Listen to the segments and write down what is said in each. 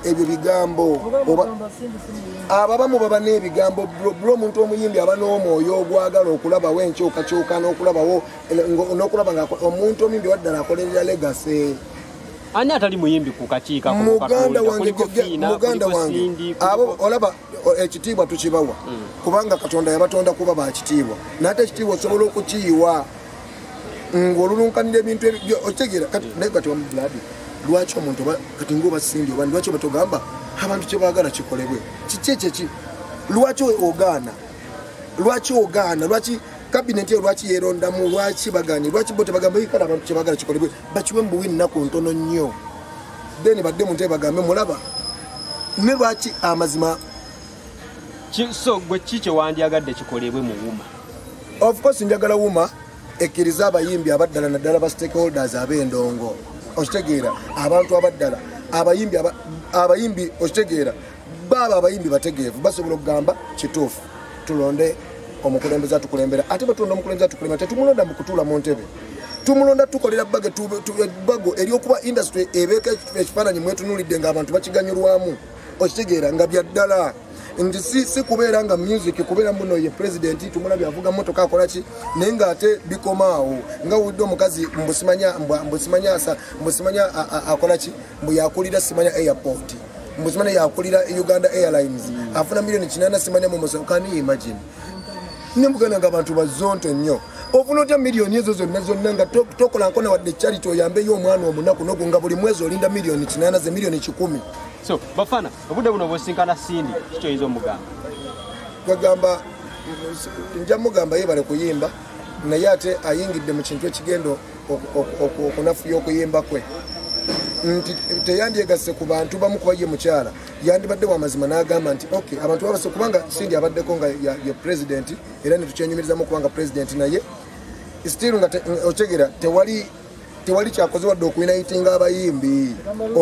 ebyo bigambo ababamu baba n'ebigambo bro omuntu omuyimbi aba n'omwoyo ogwagala okulaba wenkyukakyuka n'okulabawo n'okulaba nga omuntu omuyimbi waddala akolerera legacy. Ani atali muyimbi ku kakiika muganda wange abo olaba ekitiibwa tukibawa kubanga Katonda yabatonda kuba bakitiibwa nate ekitiibwa osobola okukiyiwa ng'olulunkanira ebintu okitegera naye kati wamubuladi lwaki omuntu kati ng'oba Sindi oba lwaki oba togamba abantu kye baagala kikolebwe kiki lwaki ogaana lwaki kabineti lwaki yerondamu lwaki bagani lwaki bo tebagamba ikala abantu kye baagala kikolebwe bakiwe mbuwi nnaku ntono nnyo then badde muntu ebagambe mulaba ne lwaki amazima so gwe kiki wandyagadde kikolebwe mu Wuma? Of course njagala Wuma ekkiriza abayimbi abaddala naddala ba stakeholders ab'endongo okitegeera abantu abaddala abayimbi okitegeera baba abayimbi bategeevu basobola okugamba kituufu tulonde omukulembeze atukulembera ate batulonda omukulembeze atukulembera tetumulonda mu kutuula mu ntebe tumulonda tukolera bago eryokuba industry ebeeka ekifaananyi mwetunulidde ng'abantu bakiganyulwamu okitegeera nga byaddala nti si kubeera nga music kubeera muno ye president tumulabye avuga motoka akolaki naye ng'ate bikomaawo nga wudde omukazi mbusimanya akolaki mbu yakulira simanya airport mbusimanya yakulira Uganda Airlines afuna milioni 8 simanya mu musa kani imagine nimugana nga abantu bazonto nnyo ofuna otya milioni ezo zonna nga tokola nkona wadde charity oyambe y'omwana omunaku nogunga buli mwezi olinda milioni 8 ze milioni 10. So Bafana obudde buno bwosinkana Sindi kikyo yizo mugamba gagamba nja mugamba yebale kuyimba naye ate ayingidde mu kintu ekigendo okunafuya okuyimba kwe nti teyandyegasse ku bantu bamu kuba ye mukyala yandibadde wamazima n'agamba nti okay abantu babase kubanga Sindi abaddeko nga ye president era netukyenyumirizamu kubanga president naye still nga otegera tewali kyakoze wadde okuinayitinga abayimbi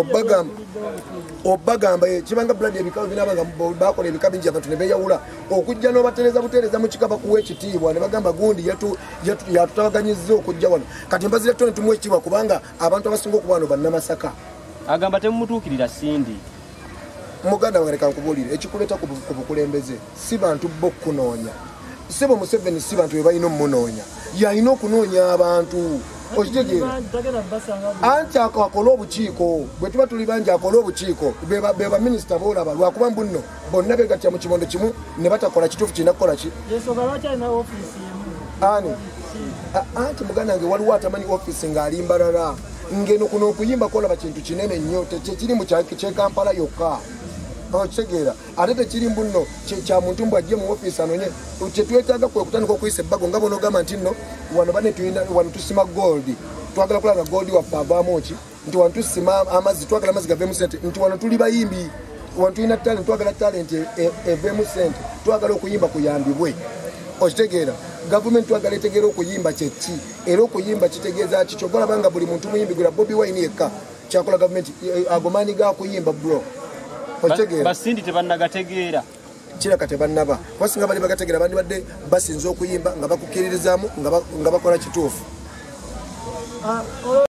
obagamba kibanga blood ebikabu binabanga bakola ebikabu bingi abantu ne beeyawula okujja n'obatereza butereza mu kikaba kuwa ekitiibwa ne bagamba gundi yatutawaganyizza okujja wano kati mbazira tone tumuwa ekitiibwa kubanga abantu abasinga okuba wano bannamasaka agamba temumutuukirira Sindi muganda wange leka nkubuulire ekikuleeta ku bukulembeze si bantu bo kunoonya Sebo Museveni si bantu be balina omunoonya yalina okunoonya abantu okitegeera anti akola obukiiko bwe tuba tuli bangi akola obukiiko be baminisita boolaba lwakuba mbunno bonna begattya mu kimondo kimu ne batakola kituufu kirina kukola ki ani anti muganda wange waliwo atamanyi ofiisi ng'alimbalala ngeno kuno okuyimba kolaba kintu kinene nnyo tekiri mu kyekampala yokka okitegeera ate tekiri mbuno kya muntu mbw ajje mu ofiisi anonye kyetwetaaga kwe kutandika okuyisa ebbago nga bonogamba nti nno wano tusima gold twagala kulanga gold waffe avaamu ki nti wano tusima amazzi twagala amazzi gaveemu sente nti wano tuli bayimbi wano tulina talent twagala talent eveemu sente twagala okuyimba kuyambibwe okitegeera gavumenti twagala etegeera okuyimba kyeki era okuyimba kitegeeza ki kyogolaba nga buli muntu muyimbi gwera Bobi Wine yekka kyakola gavumenti agomaani gakuyimba bro Basindi tebannagategeera kiraka tebannaba wasinga bali bagategeera bandi badde basinza okuyimba nga bakukkiririzaamu nga bakola kituufu